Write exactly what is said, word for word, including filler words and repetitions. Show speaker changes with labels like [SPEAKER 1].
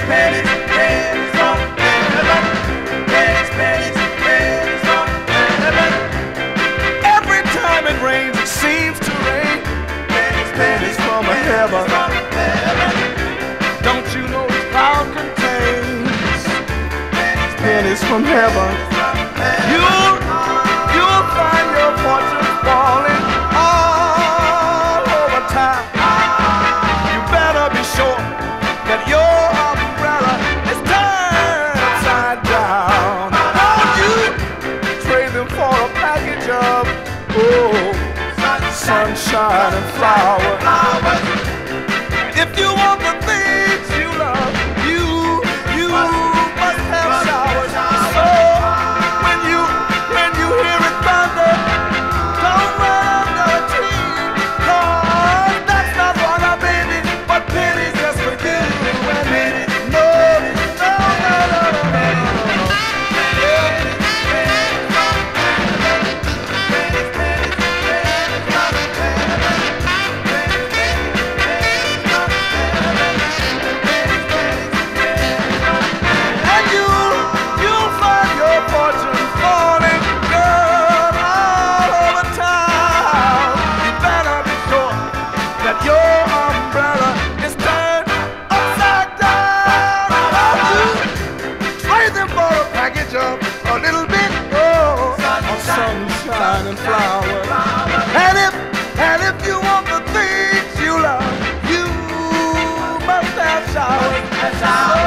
[SPEAKER 1] pennies, pennies from heaven. Pennies, pennies, pennies from heaven.
[SPEAKER 2] Every time it rains, it seems to rain
[SPEAKER 1] Pennies,
[SPEAKER 2] pennies from heaven.
[SPEAKER 1] from heaven.
[SPEAKER 2] Don't you know this cloud contains
[SPEAKER 1] Pennies,
[SPEAKER 2] pennies from heaven?
[SPEAKER 1] from heaven.
[SPEAKER 2] You'll, you'll find your fortune falling all over town. You better be sure that your umbrella is turned upside down. Don't you trade them for a package of oh, sunshine and flowers. If you want the things you love, you, you must have showers. So when you, when you hear it thunder, don't run under a tree, 'cause that's not for a baby, but pennies just for you and me. No, no, no, no, no, no, no. And you'll, you'll find your fortune falling, girl, all over town. You better be sure that your umbrella is turned upside down. You trade them for a package of a little bit oh, of sunshine and flowers. And if, and if you want the things you love, you must have showers.